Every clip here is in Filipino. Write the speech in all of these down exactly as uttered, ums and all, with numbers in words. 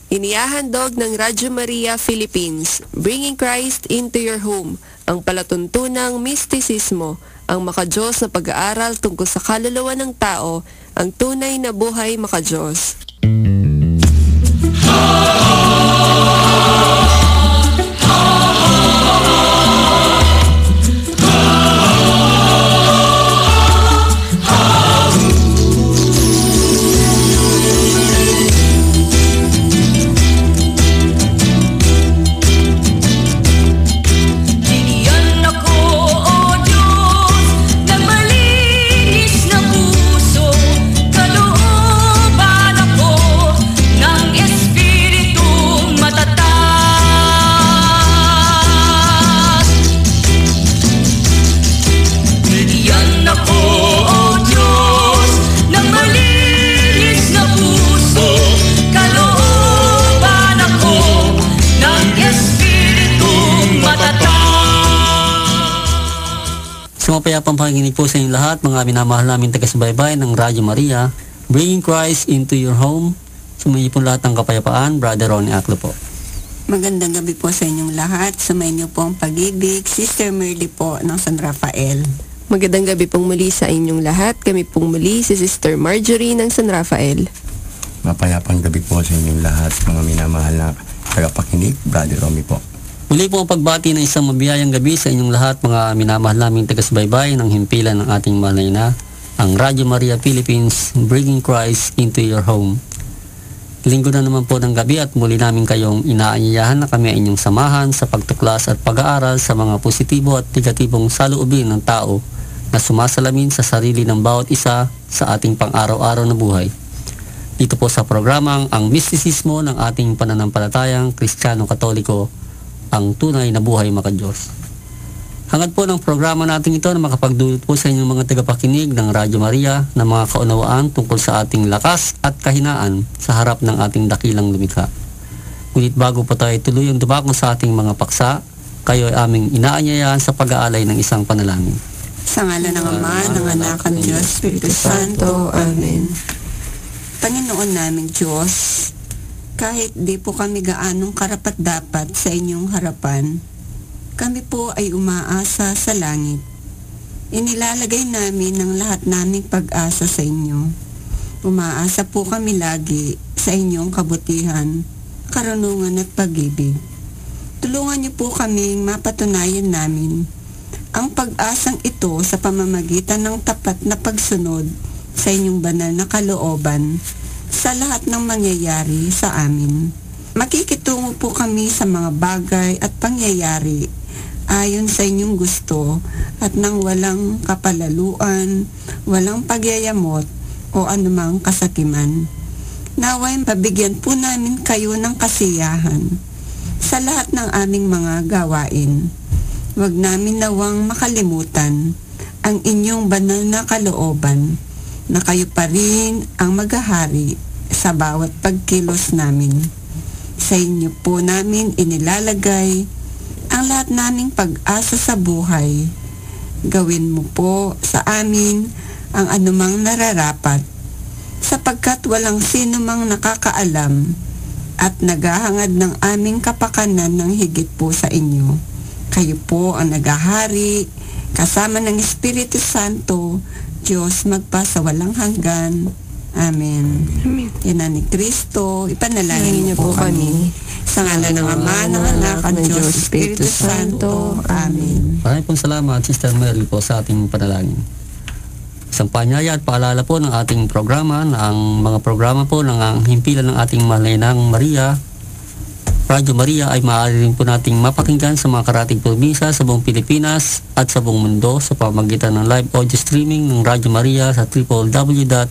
Inihahandog ng Radyo Maria Philippines, Bringing Christ into Your Home, ang palatuntunang mistisismo, ang makadiyos na pag-aaral tungkol sa kaluluwa ng tao, ang tunay na buhay makadiyos. Mapayapang pakikinig po sa inyong lahat, mga minamahal namin taga-subaybay ng Radyo Maria, Bringing Christ into Your Home. Sumayin po lahat ng kapayapaan, Brother Ronnie Aclo po. Magandang gabi po sa inyong lahat. Sumayin niyo po ang pag-ibig, Sister Merly po ng San Rafael. Magandang gabi pong muli sa inyong lahat. Kami pong muli si Sister Marjorie ng San Rafael. Mapayapang gabi po sa inyong lahat, mga minamahal na tagapakinig, Brother Romy po. Muli po ang pagbati ng isang mabiyayang gabi sa inyong lahat, mga minamahal naming taga-subaybay ng himpilan ng ating malay na, ang Radyo Maria Philippines, Bringing Christ into Your Home. Linggo na naman po ng gabi at muli namin kayong inaanyayahan na kami ay inyong samahan sa pagtuklas at pag-aaral sa mga positibo at negatibong saloobin ng tao na sumasalamin sa sarili ng bawat isa sa ating pang-araw-araw na buhay. Dito po sa programang ang mistisismo ng ating pananampalatayang Kristiyano-Katoliko, ang tunay na buhay makadiyos. Hangad po ng programa natin ito na makapagdulot po sa inyong mga tagapakinig ng Radyo Maria ng mga kaunawaan tungkol sa ating lakas at kahinaan sa harap ng ating dakilang lumikha. Ngunit bago po tayo tuluyang dumako sa ating mga paksa, kayo ay aming inaanyayahan sa pag-aalay ng isang panalangin. Sa ngalan ng Ama, ng Anak, ng Diyos, Espiritu Santo. Amen. Panginoon namin Diyos, kahit di po kami gaanong karapat-dapat sa inyong harapan, kami po ay umaasa sa langit. Inilalagay namin ang lahat naming pag-asa sa inyo. Umaasa po kami lagi sa inyong kabutihan, karunungan at pag-ibig. Tulungan niyo po kaming mapatunayan namin ang pag-asang ito sa pamamagitan ng tapat na pagsunod sa inyong banal na kalooban sa lahat ng mangyayari sa amin. Makikitungo po kami sa mga bagay at pangyayari ayon sa inyong gusto at nang walang kapalaluan, walang pagyayamot o anumang kasakiman. Naway pabigyan po namin kayo ng kasiyahan sa lahat ng aming mga gawain. Huwag namin nawang makalimutan ang inyong banal na kalooban na kayo pa rin ang maghahari sa bawat pagkilos namin. Sa inyo po namin inilalagay ang lahat naming pag-asa sa buhay. Gawin mo po sa amin ang anumang nararapat, sapagkat walang sino mang nakakaalam at naghahangad ng aming kapakanan ng higit po sa inyo. Kayo po ang naghahari kasama ng Espiritu Santo, Diyos magpa sa walang hanggan. Amen. Amen. Yan ni Kristo, ipanalangin niyo po kami. Sa ngalan ng Ama, ng Anak, ng Diyos, Espiritu Santo. Amen. Maraming pong salamat, Sister Mary, po sa ating panalangin. Isang panyaya at paalala po ng ating programa na ang mga programa po ng ang himpilan ng ating Mahalinang Maria, Radyo Maria, ay maaari rin po nating mapakinggan sa mga karating probinsya sa buong Pilipinas at sa buong mundo sa pamamagitan ng live audio streaming ng Radyo Maria sa w w w dot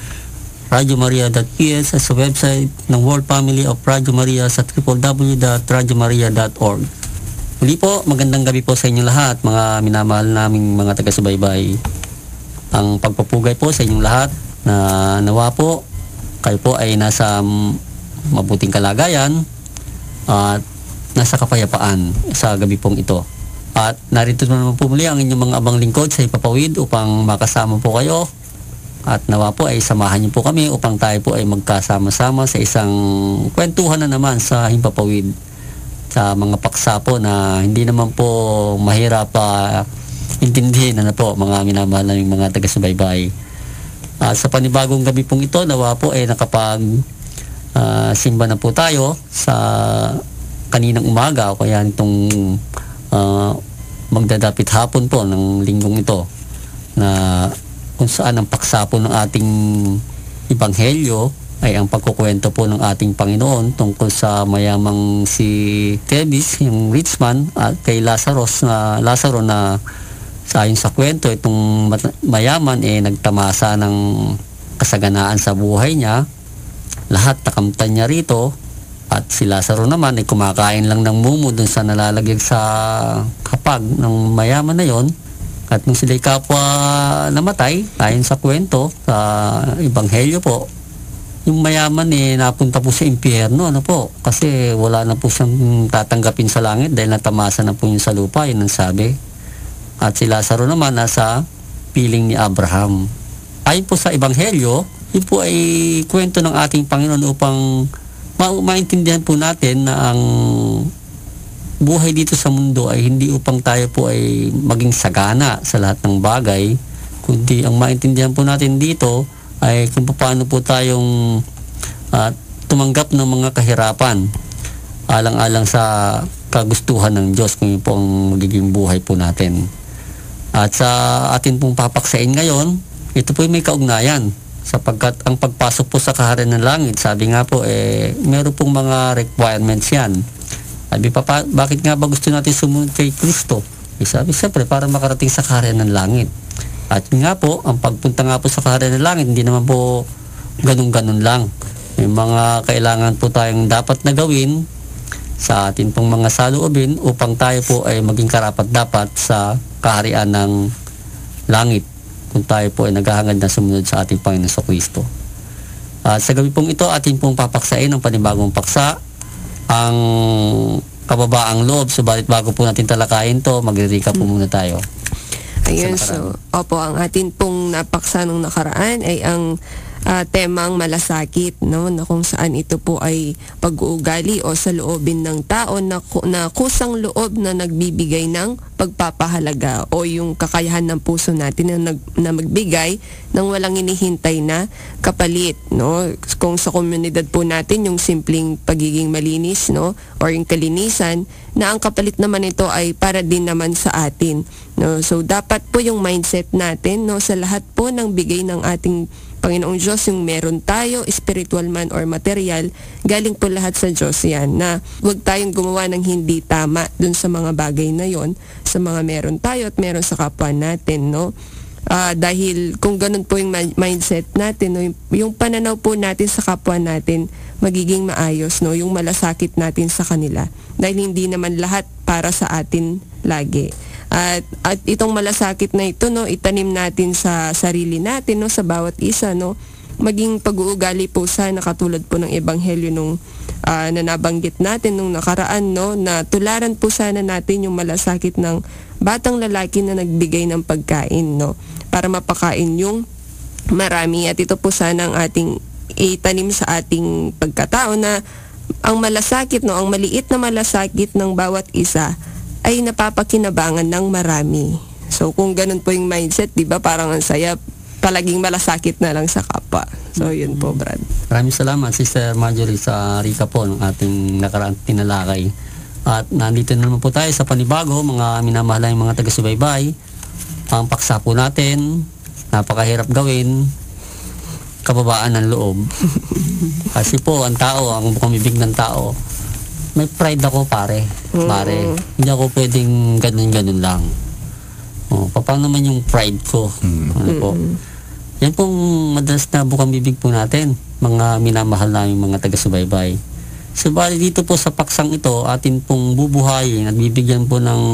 radyo maria dot p s at sa website ng World Family of Radyo Maria sa w w w dot radyo maria dot org. Muli po, magandang gabi po sa inyo lahat, mga minamahal naming mga taga-subaybay. Ang pagpapugay po sa inyong lahat na nawa po kayo po ay nasa mabuting kalagayan at nasa kapayapaan sa gabi pong ito. At narito naman po muli ang inyong mga abang lingkod sa ipapawid upang makasama po kayo At nawa po ay samahan niyo po kami upang tayo po ay magkasama-sama sa isang kwentuhan na naman sa himpapawid, sa mga paksa po na hindi naman po mahirap pa intindihin, ano po, mga minamahal naming mga taga-subaybay. Uh, sa panibagong gabi pong ito, nawa po ay nakapag uh, simba na po tayo sa kaninang umaga o kaya itong uh, magdadapit hapon po ng linggong ito, na kung saan ang paksa po ng ating ebanghelyo ay ang pagkukwento po ng ating Panginoon tungkol sa mayamang si Tebis, yung rich man, at kay Lazarus na Lazaro na sa ayon sa kwento, itong mayaman eh nagtamasa ng kasaganaan sa buhay niya. Lahat nakamtan niya rito, at si Lazaro naman ay kumakain lang ng mumo dun sa nalalagyan sa hapag ng mayaman na yon. At nung sila'y kapwa namatay, ayon sa kwento, sa ebanghelyo po, yung mayaman eh napunta po sa impyerno, ano po, kasi wala na po siyang tatanggapin sa langit dahil natamasa na po yun sa lupa, yun ang sabi. At si Lazaro naman nasa piling ni Abraham. Ayon po sa ebanghelyo, yun po ay kwento ng ating Panginoon upang ma- maintindihan po natin na ang buhay dito sa mundo ay hindi upang tayo po ay maging sagana sa lahat ng bagay, kundi ang maintindihan po natin dito ay kung paano po tayong uh, tumanggap ng mga kahirapan alang-alang sa kagustuhan ng Diyos, kung yun po ang magiging buhay po natin. At sa atin pong papaksain ngayon, ito po ay may kaugnayan, sapagkat ang pagpasok po sa kaharian ng langit, sabi nga po, eh, meron pong mga requirements yan. Sabi pa, pa, bakit nga ba gusto natin sumunod kay Kristo? Eh, sabi, siyempre, para makarating sa kaharian ng langit. At nga po, ang pagpunta nga po sa kaharian ng langit, hindi naman po ganun-ganun lang. May mga kailangan po tayong dapat na gawin sa atin pong mga saloobin upang tayo po ay maging karapat-dapat sa kaharian ng langit, kung tayo po ay naghahangad na sumunod sa ating Panginoon sa Kristo. At sa gabi pong ito, atin pong papaksain ang panibagong paksa, ang kababaang loob. Subalit bago po natin talakayin to, magre-recap po muna tayo. Ayun, so, opo, ang atin pong napaksa nung nakaraan ay ang uh, temang malasakit, no, na kung saan ito po ay pag-uugali o sa loobin ng tao na, na kusang loob na nagbibigay ng pagpapahalaga o yung kakayahan ng puso natin na, nag, na magbigay ng walang inihintay na kapalit, no. Kung sa komunidad po natin yung simpleng pagiging malinis, no, or yung kalinisan, na ang kapalit naman ito ay para din naman sa atin, no. So dapat po yung mindset natin, no, sa lahat po ng bigay ng ating Panginoong Diyos, yung meron tayo, spiritual man or material, galing po lahat sa Diyos yan, na huwag tayong gumawa ng hindi tama dun sa mga bagay na yon, sa mga meron tayo at meron sa kapwa natin, no. Uh, dahil kung ganun po yung mindset natin, no, yung, yung pananaw po natin sa kapwa natin magiging maayos, no, yung malasakit natin sa kanila, dahil hindi naman lahat para sa atin lagi. At, at itong malasakit na ito, no, itanim natin sa sarili natin, no, sa bawat isa, no, maging pag-uugali po sana katulad po ng ebanghelyo nung uh, na nabanggit natin nung nakaraan, no, na tularan po sana natin yung malasakit ng batang lalaki na nagbigay ng pagkain, no, para mapakain yung marami. At ito po sana ang ating itanim sa ating pagkatao, na ang malasakit, no, ang maliit na malasakit ng bawat isa ay napapakinabangan ng marami. So kung ganun po yung mindset, di ba, parang ang saya, palaging malasakit na lang sa kapwa. So yun po, Brad. Maraming salamat, Sister Marjorie, sa recap po ng ating nakaraang tinalakay. At nandito na naman po tayo sa panibago, mga minamahalang mga taga-subaybay. Ang paksa po natin, napakahirap gawin, kababaan ng loob. Kasi po, ang tao, ang bukang-bibig ng tao, may pride ako, pare. Pare. Mm-hmm. Hindi ako pwedeng ganun-ganun lang. O, paano naman yung pride ko? Mm-hmm. Ano po? Yan pong madalas na bukang-bibig po natin, mga minamahal namin mga taga-subaybay. Subalit dito po sa paksang ito, atin pong bubuhayin at bibigyan po ng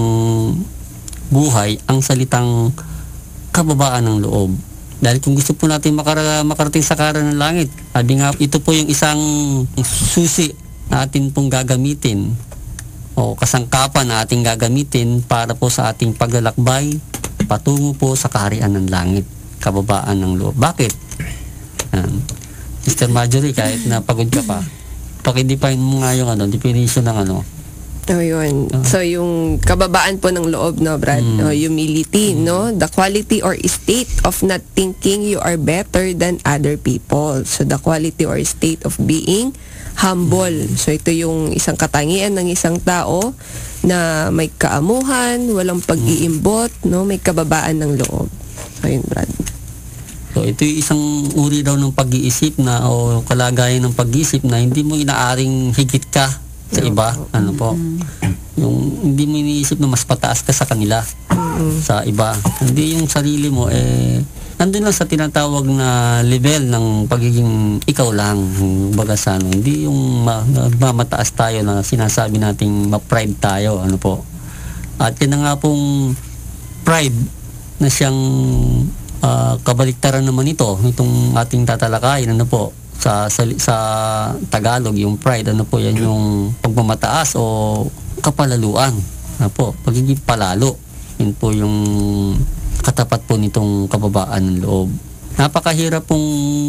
buhay ang salitang kababaan ng loob. Dahil kung gusto po natin makara- makarating sa kaharian ng langit, sabi nga, ito po yung isang susi na atin pong gagamitin o kasangkapan na ating gagamitin para po sa ating paglalakbay patungo po sa kaharian ng langit, kababaan ng loob. Bakit? Mister Marjorie, kahit na pagod ka pa, paki-define mo nga yung ano, definition ng ano. Oh, yun. Ah. So, yung kababaan po ng loob, no, Brad? Mm. No, humility, no? The quality or state of not thinking you are better than other people. So, the quality or state of being humble. So, ito yung isang katangian ng isang tao na may kaamuhan, walang pag-iimbot, no? May kababaan ng loob. So, yun, Brad. So, ito yung isang uri daw ng pag-iisip na o kalagayan ng pag-iisip na hindi mo inaaring higit ka sa iba. Ano po? Yung hindi mo iniisip na mas pataas ka sa kanila, sa iba. Hindi yung sarili mo, eh, nandun lang sa tinatawag na level ng pagiging ikaw lang. Baga sa ano, hindi yung ma- nagmamataas tayo na sinasabi nating ma-pride tayo. Ano po? At yun na nga pong pride na siyang uh, kabaliktaran naman ito, itong ating tatalakayin, ano po, sa, sa sa Tagalog, yung pride, ano po, yan yung pagmamataas o kapalaluan. Ano po, pagiging palalo. Yun po yung katapat po nitong kababaan ng loob. Napakahirap pong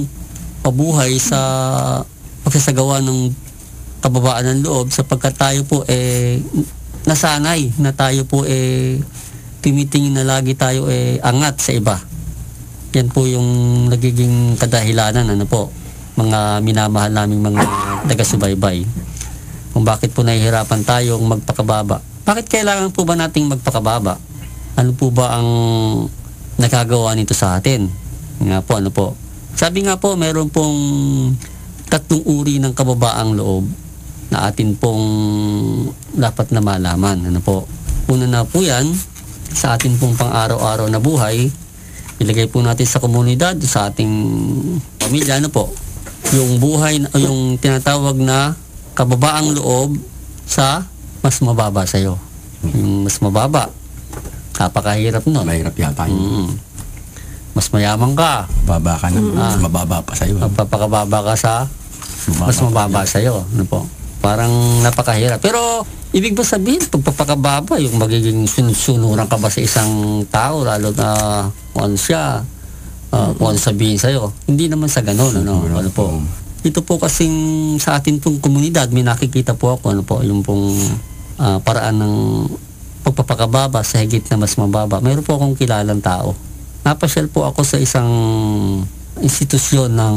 pabuhay sa pagsasagawa ng kababaan ng loob sapagkat tayo po eh nasanay na tayo po eh tumitingin na lagi tayo eh angat sa iba. Yan po yung nagiging kadahilanan, ano po, mga minamahal naming mga taga-subaybay. Kung bakit po nahihirapan tayong magpakababa. Bakit kailangan po ba nating magpakababa? Ano po ba ang nagagawa nito sa atin? Nga po, ano po. Sabi nga po, meron pong tatlong uri ng kababaang loob na atin pong dapat na malaman. Ano po. Una na po yan, sa atin pong pang-araw-araw na buhay, ilagay po natin sa komunidad, sa ating pamilya, ano po, yung buhay, yung tinatawag na kababaang loob sa mas mababa sa'yo. Yung mas mababa, napakahirap nun. Mahirap yata yun. Mm. Mas mayaman ka, Baba ka na, mas mababa pa sa'yo. magpapakababa ka sa mas mababa sa'yo. Ano po? Parang napakahirap. Pero, ibig ba sabihin, pagpapakababa, yung magiging sunod-sunuran ka ba sa isang tao, lalo na kung ano siya, uh, kung ano sabihin sa'yo. Hindi naman sa ganun, ano, ano po. Ito po kasing sa atin pong komunidad, may nakikita po ako, ano po, yung pong uh, paraan ng pagpapakababa sa higit na mas mababa. Mayroon po akong kilalang tao. Napasyal po ako sa isang institusyon ng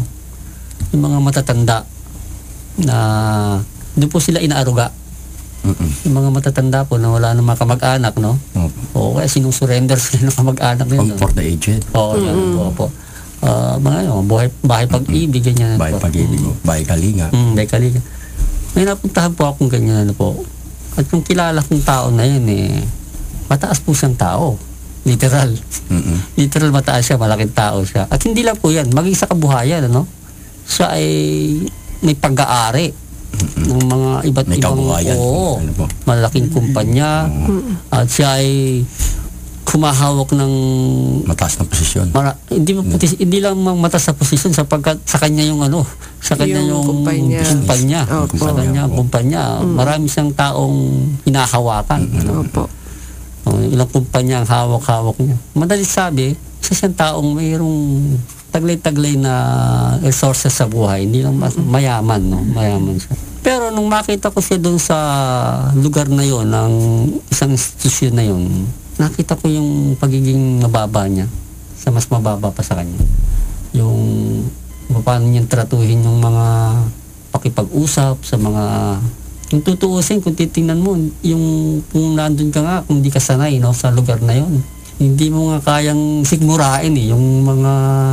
yung mga matatanda na doon po sila inaaruga. Mm-mm. Yung mga matatanda po na wala namang kamag-anak, no? Opo. O kaya sinusurrender sila ng kamag-anak nila. For the aged. Oo, yan po po. Uh, mga yun, buhay, bahay pag-ibig, ganyan. Bahay po. pag-ibig. Bahay kalinga. Mm, bahay kalinga. May napuntahan po akong ganyan, ano po. At yung kilala kong tao na yun, eh, mataas po siyang tao. Literal. Mm-mm. Literal mataas siya, malaking tao siya. At hindi lang po yan, maging sa kabuhayan, ano? Siya ay may pag-aari ng mga iba't May ibang kabuhayan. oo, Ano po? malaking kumpanya. At siya ay kumahawak ng Mataas na posisyon. mara, hindi mo puti- hindi lang mang mataas sa posisyon sapagkat sa kanya yung ano, sa kanya Yung yung, kumpanya. kumpanya. Opo. Sa kanya ang kumpanya. Marami siyang taong hinahawakan. Ano? Opo. Oh, ilang kumpanya ang hawak-hawak niya. Madali sabi, isa siyang taong mayroong taglay-taglay na resources sa buhay. Hindi lang mas mayaman, no? Mayaman siya. Pero nung makita ko siya doon sa lugar na yon, ng isang institusyon na yon, nakita ko yung pagiging mababa niya sa mas mababa pa sa kanya. Yung paano niya tratuhin yung mga pakipag-usap sa mga kung tutuusin, kung titingnan mo, yung kung nandun ka nga, kung di ka sanay, no, sa lugar na yon, hindi mo nga kayang sigmurain eh, yung mga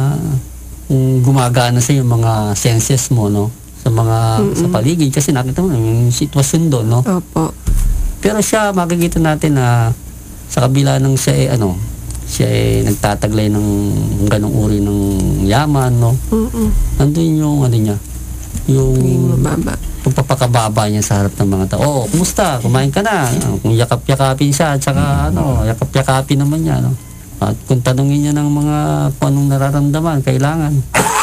yung gumagana sa yung mga senses mo, no, sa mga Mm-mm. sa paligid kasi nakita mo yung sitwasyon doon, no. Opo. Pero siya, makikita natin na sa kabila ng siya eh, ano, siya eh, nagtataglay ng ganong uri ng yaman, no. Mm-mm. Nandun yung ano niya, yung Yung mababa. pagpapakababa niya sa harap ng mga tao. Oh, kumusta? Kumain ka na? Kung yakap-yakapin siya, at saka ano, yakap-yakapin naman niya, no. At kung tanungin niya ng mga kung anong nararamdaman, kailangan.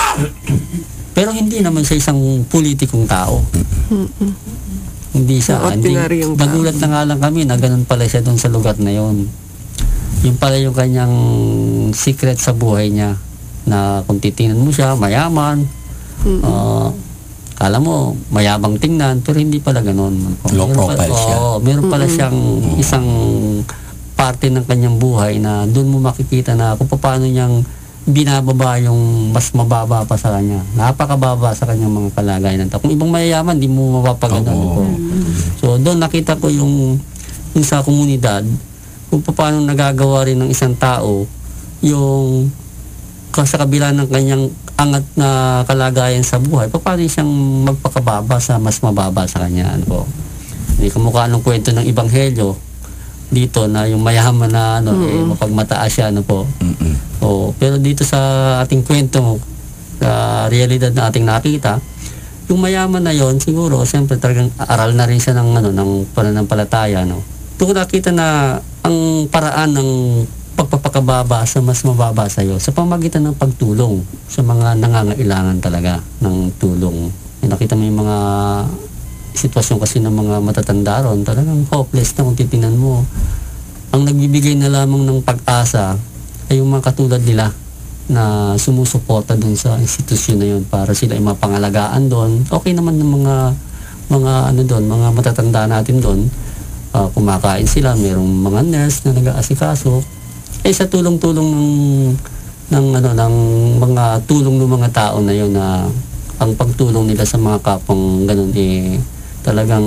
Pero hindi naman siya isang politikong tao. Mm-mm. Hindi siya. Yung Hindi, ordinaryong tao. nagulat na nga lang kami na ganun pala siya doon sa lugar na yon. Yung pala yung kanyang secret sa buhay niya na kung titingnan mo siya, mayaman, Ah, kala mo, mayabang tingnan, pero hindi pala ganun. Low Meron profile pa- siya. Oo, meron pala siyang isang parte ng kanyang buhay na doon mo makikita na kung paano niyang binababa yung mas mababa pa sa kanya. Napakababa sa kanyang mga kalagayan ng tao. Kung ibang mayayaman, di mo mapapagano. Oo. So doon nakita ko yung, yung sa komunidad, kung paano nagagawa rin ng isang tao yung sa kabila ng kanyang angat na kalagayan sa buhay, paano siyang magpakababa sa mas mababa sa kanya. Ano po? Hindi kamukha ng kwento ng Ebanghelyo dito na yung mayaman na ano, eh, mapagmataas siya. Ano po? Mm-mm. O, pero dito sa ating kwento, sa realidad na ating nakita, yung mayaman na yon siguro, siyempre talagang aral na rin siya ng, ano, ng pananampalataya. No? Doon nakita na ang paraan ng pagpapakababa sa mas mababa sa iyo sa pamagitan ng pagtulong sa mga nangangailangan talaga ng tulong. Eh, nakita mo yung mga sitwasyon kasi ng mga matatanda ron, talagang hopeless na kung titingnan mo. Ang nagbibigay na lamang ng pag-asa ay yung mga katulad nila na sumusuporta dun sa institusyon na yun para sila ay mapangalagaan doon. Okay naman ng mga mga ano doon, mga matatanda natin doon. Uh, kumakain sila, mayroong mga nurse na nag-aasikaso. Eh sa tulong-tulong ng ng ano ng mga tulong ng mga tao na yun na ang pagtulong nila sa mga kapong ganun eh talagang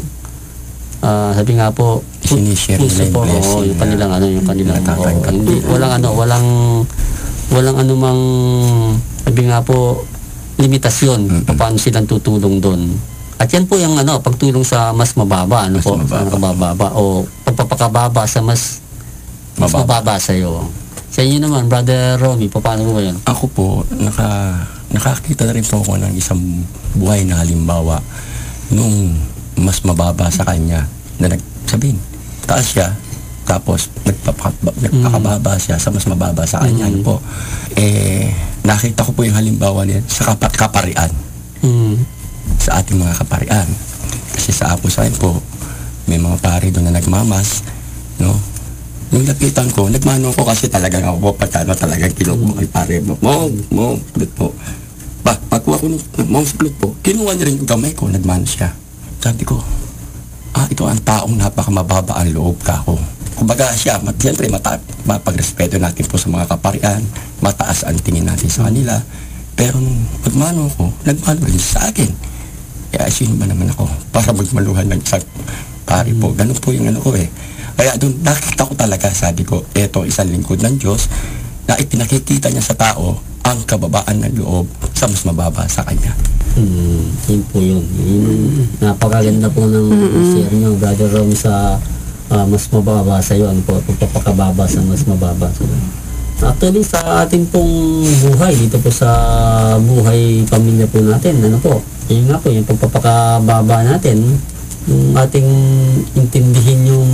uh, sabi nga po Sinishare full nila yung support, blessing oo, yung na kanilang ano yung kanilang natatanggap. oo, hindi walang ano walang walang anumang sabi nga po limitasyon Mm-mm. paano silang tutulong doon. At yan po yung ano pagtulong sa mas mababa ano Mas po mababa. sa mababa o pagpapakababa sa mas mas Mababa. mababa sa iyo. Sa inyo naman, Brother Romy, paano mo ba yun? Ako po, naka, nakakita na rin po ako ng isang buhay na halimbawa nung mas mababa sa kanya na nagsabihin, taas siya, tapos nagpapaka, nagpakababa siya sa mas mababa sa kanya. Mm. Ano po? Eh, nakita ko po yung halimbawa niya sa kapa, kaparian, Hmm. sa ating mga kaparian. Kasi sa Apo Sign po, may mga pari doon na nagmamas, no? Nung nakitan ko, nagmano ko kasi talagang ako po, pagkano talagang kinuha mo kay pare mo. Mo, mo, ulit po. Ba, pagkuha ko ng mo, ulit po, kinuha niya rin yung kamay ko, nagmano siya. Sabi ko, ah, ito ang taong napakamababa ang loob ka ko. Kumbaga siya, mat, siyempre, mata, mapagrespeto natin po sa mga kaparian, mataas ang tingin natin sa kanila. Pero nung nagmano ko, nagmano rin siya sa akin. Kaya sino ba naman ako para magmaluhan ng isang pari po. Ganun po yung ano ko eh. Kaya doon nakita ko talaga, sabi ko, eto isang lingkod ng Diyos na ipinakikita niya sa tao ang kababaan ng loob sa mas mababa sa kanya. Hmm. Yun po yun. Yun, napakaganda po ng share nyo, Brother Romy, sa ah, mas mababa sa iyo. Ano po, pagpapakababa sa mas mababa sa iyo. Actually, sa ating pong buhay, dito po sa buhay pamilya po natin, ano po, yun nga po, yung pagpapakababa natin, yung ating intindihin yung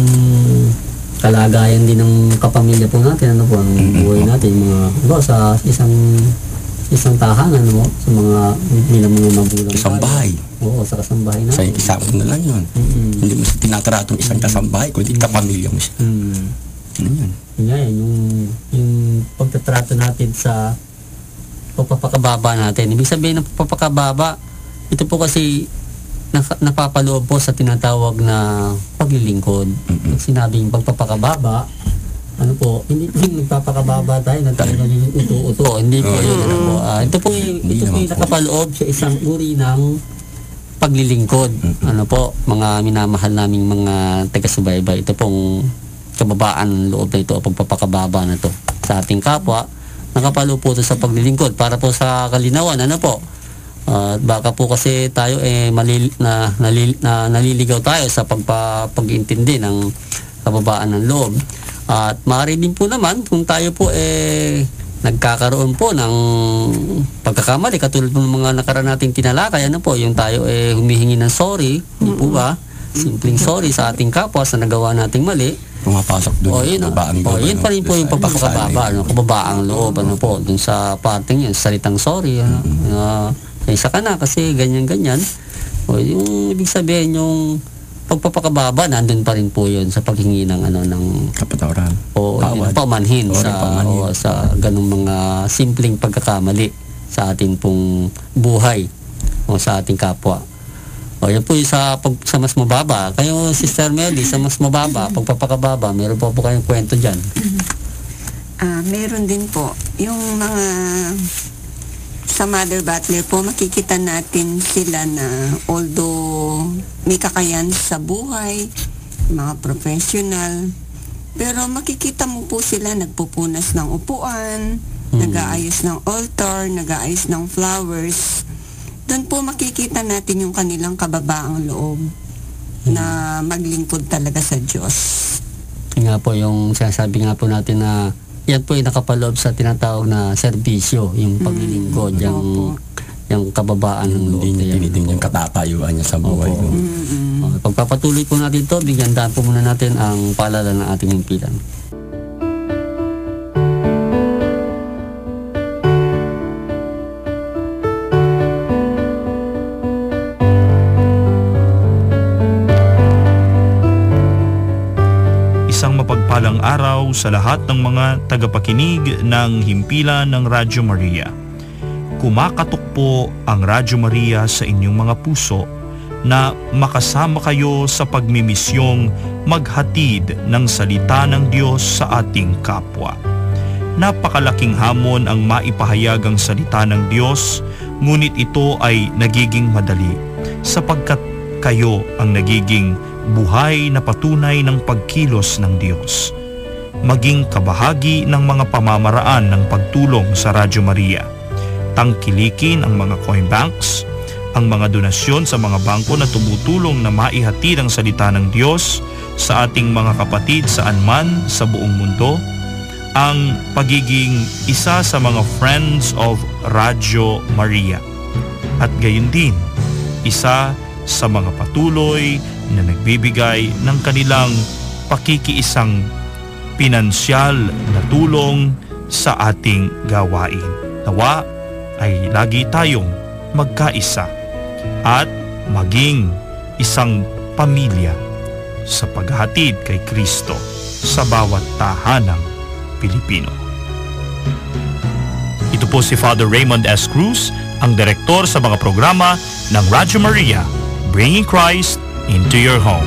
kalagayan din ng kapamilya po natin, ano po, ang buhay natin, mga, ano, sa isang isang tahanan, ano, sa mga, bilang mga magulang. Isang tayo. bahay. Oo, sa kasambahay Sa natin. isa mo na lang yun. Mm-mm. Hindi mo siya tinataratong isang kasambahay, kundi kapamilya mo siya. Hmm. Ano yun? Yun nga yan, yung, yung pagtatrato natin sa pagpapakababa natin. Ibig sabihin ng pagpapakababa, ito po kasi naka, napapaloob po sa tinatawag na paglilingkod. Mm-mm. Pag sinabing pagpapakababa, ano po, hindi po yung nagpapakababa tayo na tayo naging uto-uto. Hindi po yun. Ano po. Ah, ito po yung, Hindi ito po naman yung po. nakapaloob sa isang uri ng paglilingkod. Ano po, mga minamahal naming mga taga-subaybay. Ito pong kababaan loob na ito o pagpapakababa na to sa ating kapwa. Nakapaloob po ito sa paglilingkod para po sa kalinawan. Ano po? Uh, baka po kasi tayo eh malil, na, nalil, na naliligaw tayo sa pagpa, pag-intindi ng kababaan ng loob. At maaari din po naman kung tayo po eh nagkakaroon po ng pagkakamali katulad ng mga nakaraan nating tinalakay, ano po, yung tayo eh humihingi ng sorry, hindi po ba? Simpleng sorry sa ating kapwa sa nagawa nating mali. Pumapasok doon. O yun, kababaang o, loob, yun ano, pa rin po doon yung sa pagpapakababa, pagsali. ano, kababaang loob, ano po, dun sa parting yun, salitang sorry, ano, uh, isa ka na kasi ganyan-ganyan. O yung ibig sabihin yung pagpapakababa, nandun pa rin po yun sa paghingi ng ano, ng Kapatawaran. o Tawad. pamanhin Sorry, sa pamanhin. o sa ganung mga simpleng pagkakamali sa ating pong buhay o sa ating kapwa. O yan po yung sa, pag, sa mas mababa. Kayo, Sister Melly, sa mas mababa, pagpapakababa, meron po po kayong kwento dyan. Ah, meron din po. Yung mga sa Mother Butler po, makikita natin sila na although may kakayan sa buhay, mga professional, pero makikita mo po sila nagpupunas ng upuan, hmm. nag-aayos ng altar, nag-aayos ng flowers. Doon po makikita natin yung kanilang kababaang loob hmm. na maglingkod talaga sa Diyos. Nga po yung sinasabi nga po natin na yan po yung nakapaloob sa tinatawag na serbisyo, yung paglilingkod, mm, yung, yung kababaan ng loob. Hindi niya tinitingnan yung katatayuan niya sa buhay. Opo. Mm-hmm. Okay, pagpapatuloy po natin ito, bigyan daan po muna natin ang paalala ng ating himpilan. Isang mapagpalang araw sa lahat ng mga tagapakinig ng himpilan ng Radyo Maria. Kumakatok po ang Radyo Maria sa inyong mga puso na makasama kayo sa pagmimisyong maghatid ng salita ng Diyos sa ating kapwa. Napakalaking hamon ang maipahayag ang salita ng Diyos, ngunit ito ay nagiging madali sapagkat kayo ang nagiging buhay na patunay ng pagkilos ng Diyos. Maging kabahagi ng mga pamamaraan ng pagtulong sa Radyo Maria. Tangkilikin ang mga coin banks, ang mga donasyon sa mga bangko na tumutulong na maihatid ang salita ng Diyos sa ating mga kapatid saan man sa buong mundo, ang pagiging isa sa mga Friends of Radyo Maria. At gayon din, isa sa mga patuloy na nagbibigay ng kanilang pakikiisang pinansyal na tulong sa ating gawain. Nawa ay lagi tayong magkaisa at maging isang pamilya sa paghatid kay Kristo sa bawat tahanang Pilipino. Ito po si Father Raymond S. Cruz, ang direktor sa mga programa ng Radyo Maria, Bringing Christ into your home.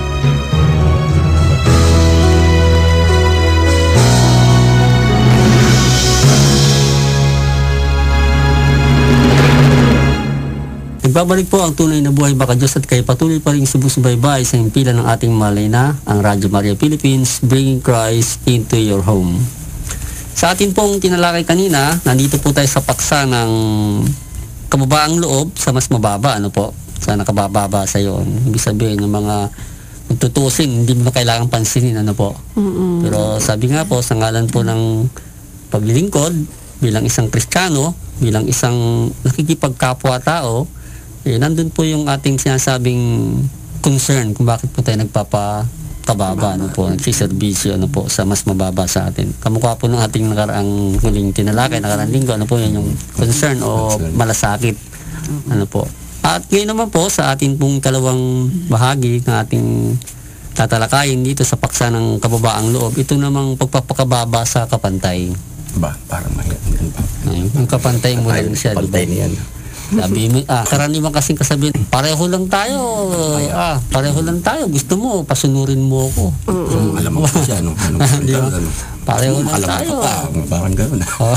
Nagbabalik po ang tunay na buhay baka Diyos at kayo patuloy pa rin sumusubaybay sa himpilan ng ating malay na ang Radyo Maria Philippines, Bringing Christ into your home. Sa atin pong tinalakay kanina, nandito po tayo sa paksa ng kababaang loob sa mas mababa, ano po? Sa nakabababa sa iyo. Ibig sabihin, yung mga tutusin, hindi mo kailangan pansinin, ano po. Mm-mm. Pero sabi nga po, sa ngalan po ng paglilingkod, bilang isang Kristiyano, bilang isang nakikipagkapwa-tao, eh, nandun po yung ating sinasabing concern kung bakit po tayo nagpapakababa, ano po, nagsiservisyo, ano po, sa mas mababa sa atin. Kamukha po ng ating nakaraang huling tinalakay, nakaraang linggo, ano po, yan yung concern o malasakit, ano po. At ngayon naman po sa ating pong kalawang bahagi ng ating tatalakayin dito sa paksa ng kababaang loob, ito namang pagpapakababa sa kapantay. Ba, parang mahirap yan ba? Ay, ang kapantay mo lang siya, di ba? Kapantay niyan. Sabi mo, ah, karaniwan kasing kasabihin, pareho lang tayo, ah, pareho lang tayo, gusto mo, pasunurin mo ako. Yung alam mo siya, anong anong Di ba? ano? Pareho lang Alam mo tayo. pa, parang gano'n. Oh.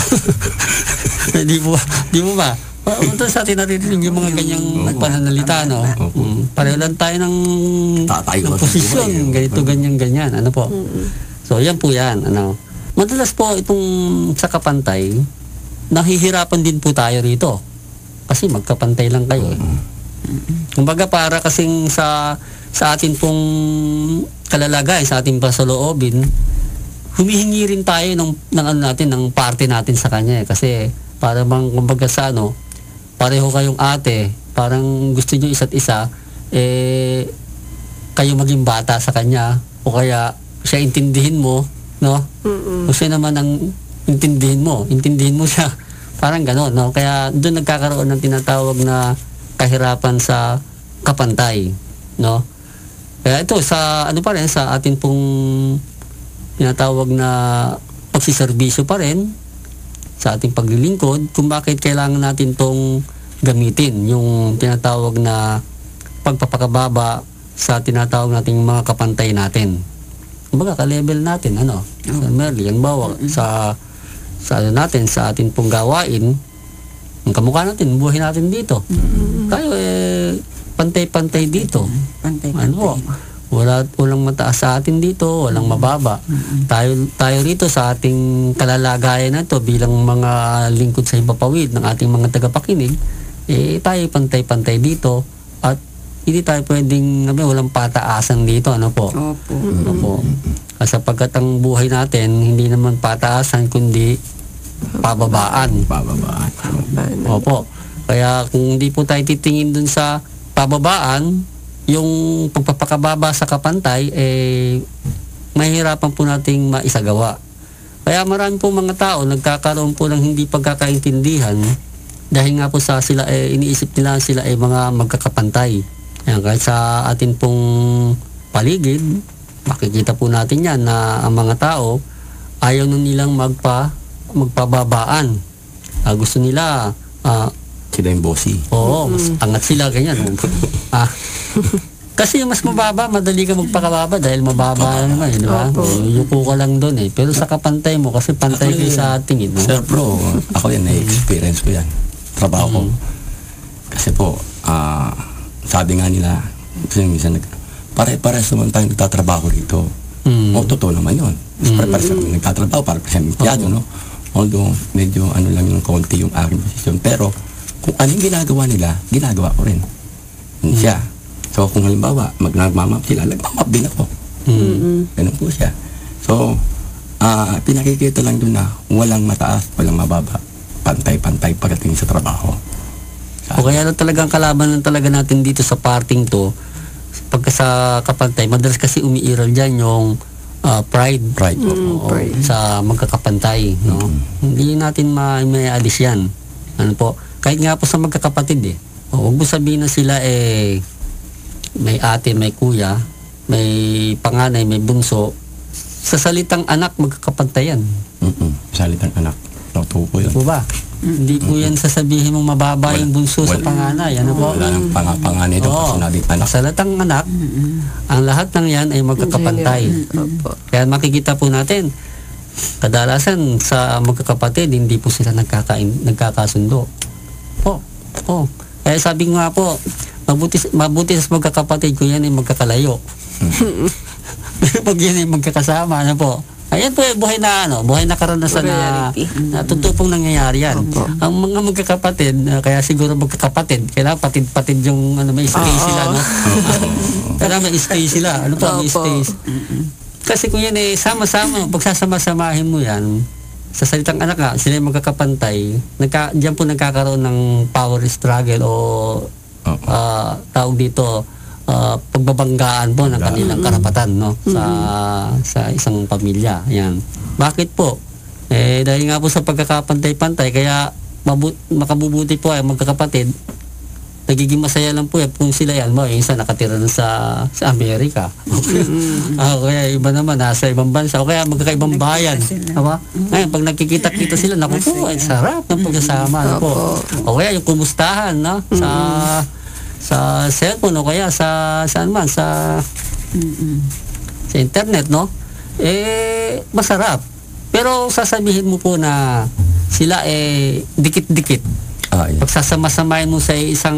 Di mo, di mo ba? Ito sa atin naririnig yung mga ganyang pananalita, no? Mm. Pareho lang tayo ng, Tatayo ng ka sa posisyon, buhay, ganito, ganyan, ganyan, ano po. So, yan po yan, ano. Madalas po itong sa kapantay, nahihirapan din po tayo rito. Kasi magkapantay lang kayo. Eh. Kumbaga para kasing sa sa atin pong kalalagay, sa ating pasaloobin, humihingi rin tayo ng, ng ano natin, ng parte natin sa kanya. Eh. Kasi para bang kumbaga sa ano, pareho kayong ate, parang gusto nyo isa't isa, eh, kayo maging bata sa kanya, o kaya siya intindihin mo, no? Mm-mm. O siya naman ang intindihin mo, intindihin mo siya. Parang gano'n, no? Kaya doon nagkakaroon ng tinatawag na kahirapan sa kapantay, no? Kaya ito, sa ano pa rin, sa atin pong tinatawag na pagsiservisyo pa rin, sa ating paglilingkod kung bakit kailangan natin tong gamitin, yung tinatawag na pagpapakababa sa tinatawag nating mga kapantay natin. Kumbaga, ka-level natin, ano, sa Merly, ang bawa, sa, sa ano natin, sa ating pong gawain, ang kamukha natin, buhay natin dito. Tayo, eh, pantay-pantay dito. Pantay-pantay. Ano, wala, walang mataas sa atin dito, walang mababa. Tayo, tayo rito sa ating kalalagayan na ito bilang mga lingkod sa himpapawid ng ating mga tagapakinig, eh, tayo pantay-pantay dito at hindi tayo pwedeng, nabi, walang pataasan dito, ano po? Opo. Ano po? Kasi sapagkat ang buhay natin, hindi naman pataasan, kundi pababaan. Pababaan. Opo. Kaya kung hindi po tayo titingin dun sa pababaan, yung pagpapakababa sa kapantay, eh, mahirapan po nating maisagawa. Kaya marami po mga tao, nagkakaroon po ng hindi pagkakaintindihan dahil nga po sa sila, eh, iniisip nila sila ay eh, mga magkakapantay. Ayan, kahit sa atin pong paligid, makikita po natin yan na ang mga tao ayaw nun nilang magpa, magpababaan. Uh, gusto nila, uh, sila yung bossy. oo, mas angat sila, ganyan. ah, kasi yung mas mababa, madali ka magpakababa dahil mababa naman, eh, di ba? Yuko ka lang doon eh. Pero sa kapantay mo, kasi pantay kayo sa tingin mo. Sir bro, ako yan, na-experience ko yan. Trabaho ko. Kasi po, ah, sabi nga nila, kasi minsan, nag, pare-pares naman tayo nagtatrabaho rito. Mm. O, totoo naman yun. Mas Mm. pare-pares kami nagtatrabaho para sa empleyado, no? Although, medyo ano lang yung konti yung aking posisyon. Pero, kung anong ginagawa nila, ginagawa ko rin. Yun siya. So, kung halimbawa, mag-nagmamap sila, nagmamap din ako. Mm. Ganun po siya. So, ah pinakikita lang doon na walang mataas, walang mababa. Pantay-pantay pagdating sa trabaho. O kaya na talagang kalaban lang talaga natin dito sa parting to, pagka sa kapantay, madalas kasi umiiral dyan yung uh, pride, Pride. Oo, sa magkakapantay, no? Hindi natin ma may alis yan. Ano po? Kahit nga po sa magkakapatid eh. O, huwag mo sabihin na sila eh may ate, may kuya, may panganay, may bunso. Sa salitang anak, magkakapantay yan. Mm-mm. Salitang anak. Totoo po yun. Po ba? Hindi po yan sasabihin mong mababa yung bunso sa panganay. Ano po? Wala nang pang panganay doon Oo. kasi sinabing anak. Sa salitang anak, ang lahat ng yan ay magkakapantay. Opo. Kaya makikita po natin, kadalasan sa magkakapatid, hindi po sila nagkakain, nagkakasundo. Po. Po. Kaya sabi nga po, mabuti, mabuti sa magkakapatid ko yan ay magkakalayo. Pero pag yan ay magkakasama, ano po? Ayan po, eh, buhay na ano, buhay na karanasan na, na totoo pong nangyayari yan. Ang mga magkakapatid, uh, kaya siguro magkakapatid, kailangan patid-patid yung ano, may stay sila, no? Kailangan may stay sila. Ano po, may Opo. stay. Kasi kung yan eh, sama-sama, pagsasama-samahin mo yan, sa salitang anak ka, sila yung magkakapantay, nagka, diyan po nagkakaroon ng power struggle o uh, tawag dito, uh, pagbabanggaan po ng kanilang karapatan, no, sa sa isang pamilya. Yan. Bakit po? Eh dahil nga po sa pagkakapantay-pantay, kaya mabu- makabubuti po ay magkakapatid. Nagiging masaya lang po yan kung sila yan mo, yung isa nakatira na sa sa Amerika. Ah, kaya iba naman nasa ibang bansa o kaya magkakaibang bayan. Diba? Ngayon pag nakikita-kita sila, naku po, ay sarap ng pagsasama, ano po. O kaya yung kumustahan, no, sa sa cellphone o kaya sa saan man sa sa internet, no, eh masarap. Pero sasabihin mo po na sila eh dikit-dikit. Ah, yeah. Pagsasama-samahin mo sa isang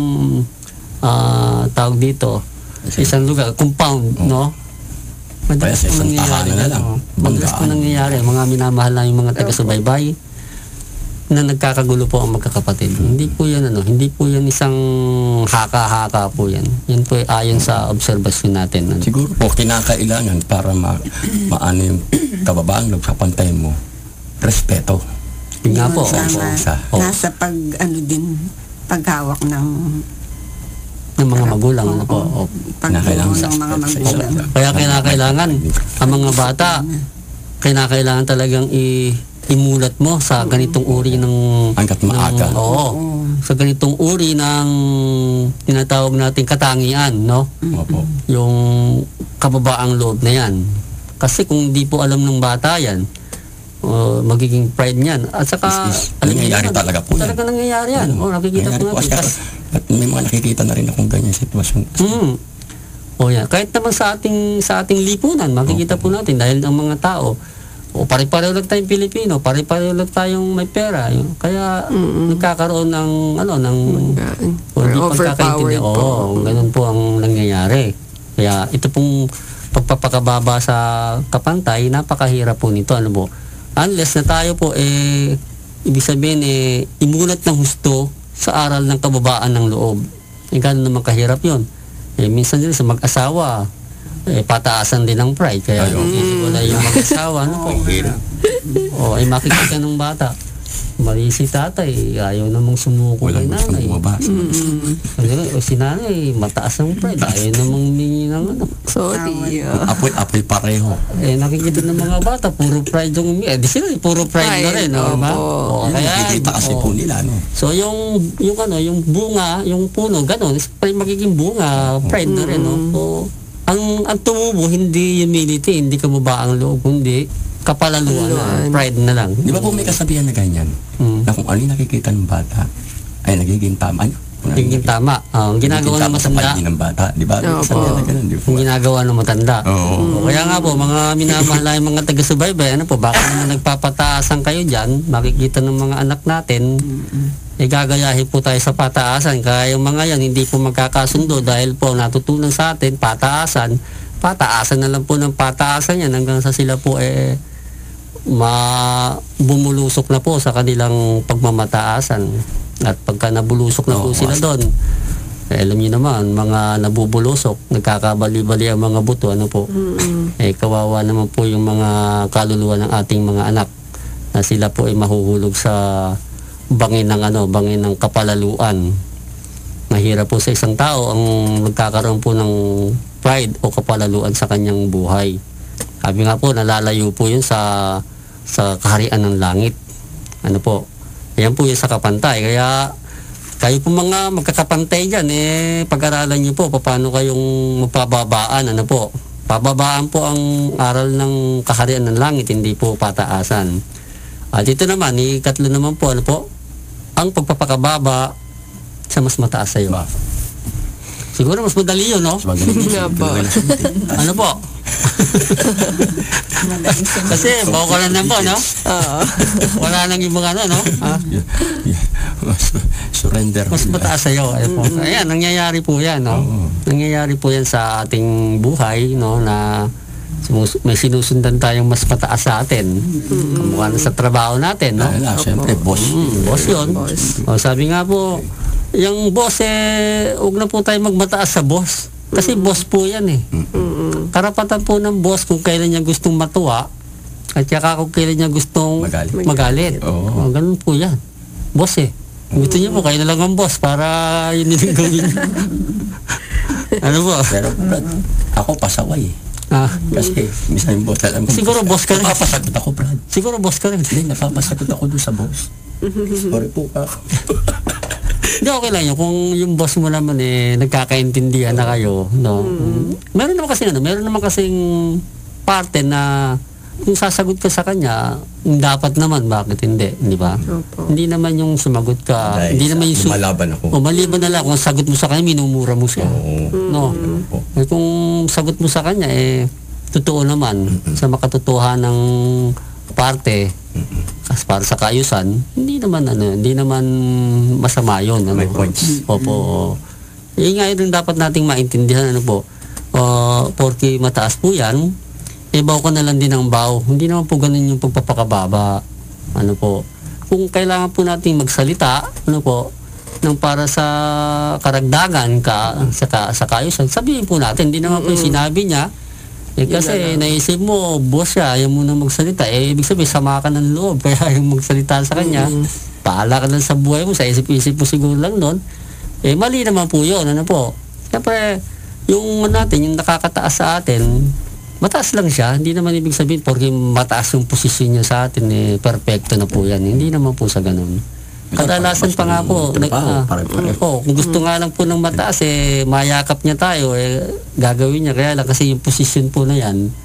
ah, tawag dito, isang lugar, compound, no? Kaya sa isang tahanan na lang, ano, madalas po banggaan. nangyayari, mga minamahal na yung mga taga-subaybay na nagkakagulo po ang magkakapatid. Hindi po yan ano, hindi po yan isang haka-haka po yan. Yan po ay ayon sa obserbasyon natin. Ano. Siguro po, kinakailangan para ma maano yung kababaan loob sa pantay mo, respeto. Yun nga po. Sama, Isa. Oo. nasa pag, ano din, paghawak ng Ng mga magulang. Ano po. Oo. O, pagtulong Kinakailangan sa ng mga sa magulang. isa. kaya kinakailangan ang mga bata, kinakailangan talagang i imulat mo sa ganitong uri ng Hanggat maaga. ng- oo. Sa ganitong uri ng tinatawag nating katangian, no? Opo. Yung kababaang loob na yan. Kasi kung di po alam ng bata yan, uh, magiging pride niyan. At saka, Is- is, alam niyo nangyayari naman, talaga po yan. Talaga nangyayari yan. Mm. O, nakikita po Nangyari natin. kasi- Kas- At may mga nakikita na rin akong ganyan sitwasyon. Mm. O yan, kahit naman sa ating sa ating lipunan, makikita po natin dahil ang mga tao, o pare-pareho lang tayong Pilipino, pare-pareho lang tayong may pera. Yun. Kaya nagkakaroon ng ano ng Yan. o, Or di overpowered pagkakaintindi. po. Oo, ganun po ang nangyayari. Kaya ito pong pagpapakababa sa kapantay, napakahirap po nito. Ano po? Unless na tayo po eh ibig sabihin eh imulat ng husto sa aral ng kababaan ng loob. Eh gano'n naman kahirap 'yon. Eh minsan din sa mag-asawa eh pataasan din ng pride kaya Ay, oo. wala yung mag-asawa ano po. O ay makikita ng bata. Mali si tatay, ayaw namang sumuko kay Walang gustong nanay. bumabasa. O si nanay, mataas ang pride, ayaw namang humingi ng ano. Sorry. ah. Apoy-apoy pareho. Eh nakikita ng mga bata, puro pride yung humingi. Eh di sila, puro pride na Pride, rin, no, ba? opo. O, Yun, nakikita kasi o. po nila, no? So yung yung ano, yung bunga, yung puno, ganun, is pa- magiging bunga, pride na rin, no? So ang ang tumubo hindi humility, hindi kababaang loob, kundi kapalaluan na, Kapalaluan. pride na lang. Di ba po may kasabihan na ganyan? Hmm. Na kung ano yung nakikita ng bata, ay nagiging tama. Ano? Kung ano Yung tama, ah, ang ginagawa ng tama sa matanda, paligid ng bata. Di ba? May Opo. kasabihan na ganun, di ba? yung ginagawa ng matanda. Oo. O, kaya nga po, mga minamahal yung mga taga-subaybay, ano po, baka naman nagpapataasan kayo dyan, makikita ng mga anak natin, eh gagayahin po tayo sa pataasan. Kaya yung mga yan, hindi po magkakasundo dahil po natutunan sa atin, pataasan, pataasan na lang po ng pataasan yan hanggang sa sila po eh ma bumulusok na po sa kanilang pagmamataasan. At pagka nabulusok na po Oo, sila mas- doon, eh, alam niyo naman, mga nabubulusok, nagkakabali-bali ang mga buto, ano po, eh kawawa naman po yung mga kaluluwa ng ating mga anak na sila po ay mahuhulog sa bangin ng ano, bangin ng kapalaluan. Mahirap po sa isang tao ang magkakaroon po ng pride o kapalaluan sa kanyang buhay. Sabi nga po, nalalayo po yun sa sa kaharian ng langit. Ano po? Ayan po yung sa kapantay. Kaya kayo po mga magkakapantay dyan, eh, pag-aralan nyo po paano kayong mapababaan. Ano po? Pababaan po ang aral ng kaharian ng langit, hindi po pataasan. At ito naman, ikatlo naman po, ano po? Ang pagpapakababa sa mas mataas sa'yo. Ba? Siguro mas madali yun, no? Mas magaling. Nga ba? Ano po? Kasi bawal ka na po, no? Oo. Wala nang yung mga ano, no? Ha? Yeah, yeah. Mas- Surrender. Mas mataas sa'yo. Ayan, po. Ayan, nangyayari po yan, no? Oo. Nangyayari po yan sa ating buhay, no? Na sumus- may sinusundan tayong mas mataas sa atin. Kamukha na sa trabaho natin, no? Dahil na, siyempre, boss. Mm, boss yun. Boss. O, sabi nga po, yung boss eh, huwag na po tayo magmataas sa boss. Kasi boss po yan eh. Mm-mm. Karapatan po ng boss kung kailan niya gustong matuwa at saka kung kailan niya gustong Magalit. magalit. Oo. O, ganun po yan. Boss eh. Gusto niyo po, kayo na lang ang boss para yun yung gawin. Ano po? Pero, Brad, ako pasaway. Ah, Kasi, minsan yung boss, alam ko, Siguro boss ka rin. Napapasagot ako, Brad. siguro boss ka rin. Hindi, napapasagot ako doon sa boss. Sorry po ka. Hindi, okay lang yun. Kung yung boss mo naman eh, nagkakaintindihan na kayo, no? Meron naman kasi ano, meron naman kasing parte na kung sasagot ka sa kanya, dapat naman, bakit hindi, di ba? Opo. Hindi naman yung sumagot ka, Dahil hindi naman yung su- lumalaban ako. o maliban na lang kung sagot mo sa kanya, minumura mo siya. Oo. No? Po. Eh, kung sagot mo sa kanya, eh, totoo naman, sa makatotohan ng parte, as para sa kaayusan, hindi naman ano, hindi naman masama yun. Ano? May points. Opo. Eh nga yun dapat nating maintindihan, ano po, uh, porque mataas po yan, eh baw ka na lang din ng baw. Hindi naman po ganun yung pagpapakababa. Ano po, kung kailangan po nating magsalita, ano po, nang para sa karagdagan ka, sa, ka, sa kaayusan, sabihin po natin, hindi naman po yung sinabi niya, eh kasi naisip mo, boss siya, ayaw mo na magsalita. Eh, ibig sabihin, sama ka ng loob, kaya ayaw magsalita sa kanya. Paala ka lang sa buhay mo, sa isip-isip mo siguro lang nun. Eh, mali naman po yun, ano po. Siyempre, yung natin, yung nakakataas sa atin, mataas lang siya. Hindi naman ibig sabihin, porque mataas yung posisyon niya sa atin, eh, perfecto na po yan. Hindi naman po sa ganun. Kadalasan pa nga po, nag, ah, po, kung gusto nga lang po ng mataas, eh, mayakap niya tayo, eh, gagawin niya. Kaya lang kasi yung posisyon po na yan, ano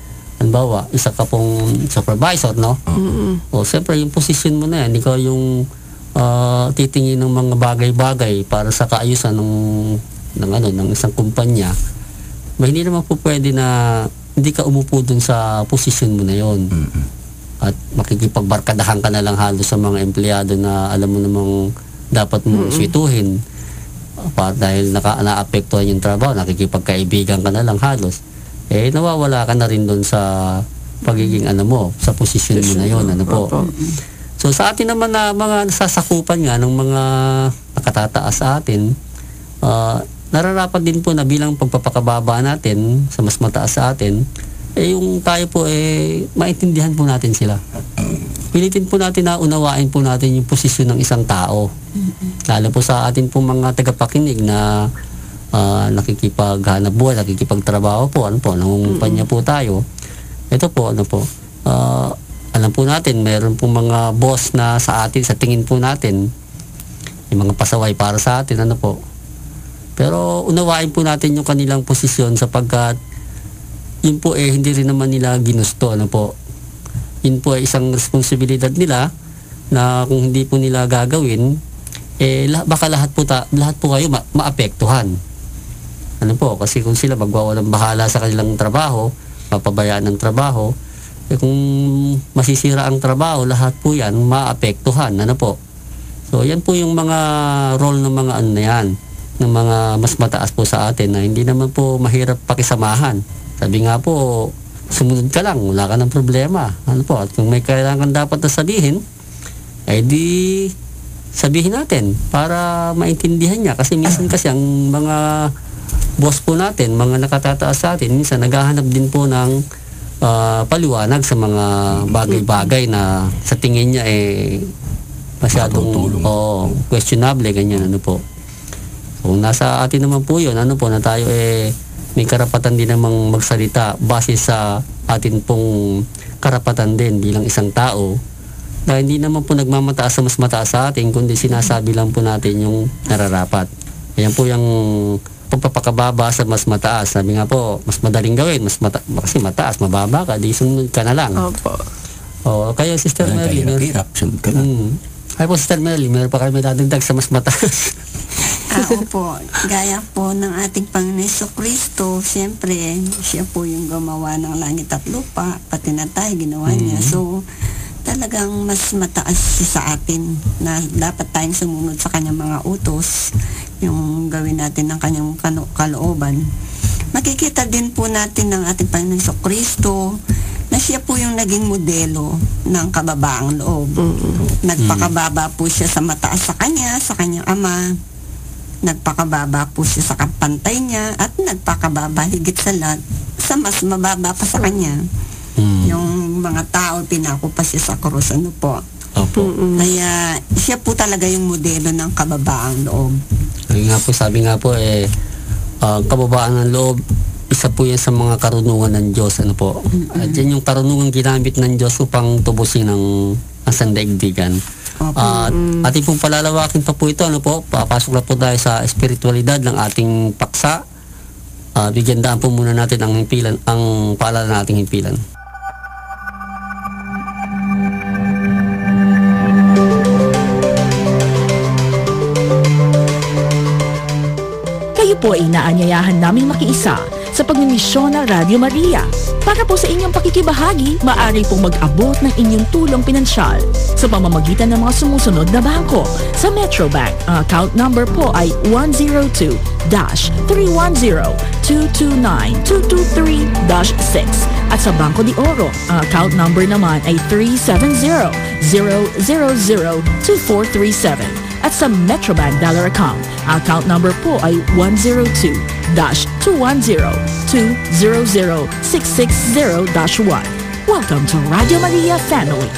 halimbawa, isa ka pong supervisor, no? O siyempre, yung position mo na yan, ikaw yung uh, titingin ng mga bagay-bagay para sa kaayusan ng, ng, ano, ng isang kumpanya. Ba, hindi naman po pwede na hindi ka umupo dun sa position mo na yon. At makikipagbarkadahan ka na lang halos sa mga empleyado na alam mo namang dapat mo swituhin. Para dahil naka, naapektuhan yung trabaho, nakikipagkaibigan ka na lang halos. Eh, nawawala ka na rin doon sa pagiging ano mo, sa posisyon mo na yun, ano po. So, sa atin naman na mga nasasakupan nga ng mga nakatataas sa atin, uh, nararapat din po na bilang pagpapakababa natin sa mas mataas sa atin, eh yung tayo po eh maintindihan po natin sila. Pilitin po natin na unawain po natin yung posisyon ng isang tao. Lalo po sa atin po mga tagapakinig na uh, nakikipaghanap buhay, nakikipagtrabaho po, ano po, nangungumpanya po tayo. Ito po, ano po, uh, alam po natin, meron po mga boss na sa atin, sa tingin po natin, yung mga pasaway para sa atin, ano po. Pero unawain po natin yung kanilang posisyon sapagkat yun po eh hindi rin naman nila ginusto, ano po. Yun po ay isang responsibilidad nila na kung hindi po nila gagawin, eh lah, baka lahat po ta, lahat po kayo ma- maapektuhan. Ano po, kasi kung sila magwawalang bahala sa kanilang trabaho, mapabayaan ng trabaho, eh kung masisira ang trabaho, lahat po yan maapektuhan, ano po. So yan po yung mga role ng mga ano na yan, ng mga mas mataas po sa atin na hindi naman po mahirap pakisamahan. Sabi nga po, sumunod ka lang, wala ka ng problema. Ano po, at kung may kailangan dapat na sabihin, eh di sabihin natin para maintindihan niya. Kasi minsan kasi ang mga boss po natin, mga nakatataas sa atin, minsan naghahanap din po ng uh, paliwanag sa mga bagay-bagay na sa tingin niya eh masyadong oh, questionable, ganyan, ano po. So, nasa atin naman po yun, ano po, na tayo eh may karapatan din namang magsalita base sa atin pong karapatan din bilang isang tao. Dahil hindi naman po nagmamataas sa mas mataas sa atin, kundi sinasabi lang po natin yung nararapat. Ayan po yung pagpapakababa sa mas mataas. Sabi nga po, mas madaling gawin, mas mata- kasi mataas, mababa ka, di sunod ka na lang. Opo. O, kaya Sister Mary, Hirap, sunod ka lang. Hmm. Ay po, Sister Mary, meron pa kayo may dadagdag sa mas mataas. Ah, opo. Gaya po ng ating Panginoon Jesucristo, siyempre, siya po yung gumawa ng langit at lupa, pati na tayo, ginawa niya. So, talagang mas mataas siya sa atin na dapat tayong sumunod sa kanyang mga utos, yung gawin natin ng kanyang kano- kalooban. Makikita din po natin ng ating Panginoon Jesucristo na siya po yung naging modelo ng kababaang loob. Nagpakababa po siya sa mataas sa kanya, sa kanyang ama. Nagpakababa po siya sa kapantay niya at nagpakababa higit sa lahat sa mas mababa pa sa kanya. Mm. Yung mga tao, pinako pa siya sa krus, ano po. Opo. Kaya siya po talaga yung modelo ng kababaang loob. Sabi nga po, sabi nga po eh, uh, kababaan ng loob, isa po yan sa mga karunungan ng Diyos, ano po. At yan yung karunungan ginamit ng Diyos upang tubusin ang asang daigdigan. At uh, ating pong palalawakin pa po ito, ano po, papasok na po tayo sa espiritualidad ng ating paksa. Uh, bigyan daan po muna natin ang himpilan, ang paalala ng ating himpilan. Kayo po ay inaanyayahan naming makiisa sa pagmimisyon ng Radio Maria. Para po sa inyong pakikibahagi, maaari pong mag-abot ng inyong tulong pinansyal sa pamamagitan ng mga sumusunod na bangko. Sa Metrobank, ang account number po ay one zero two, three one zero, two two nine, two two three, six. At sa Banco de Oro, ang account number naman ay three seven zero, zero zero zero, two four three seven. At sa Metrobank Dollar account, ang account number po ay one zero two, two one zero, two zero zero, six six zero one. Welcome to Radio Maria Family.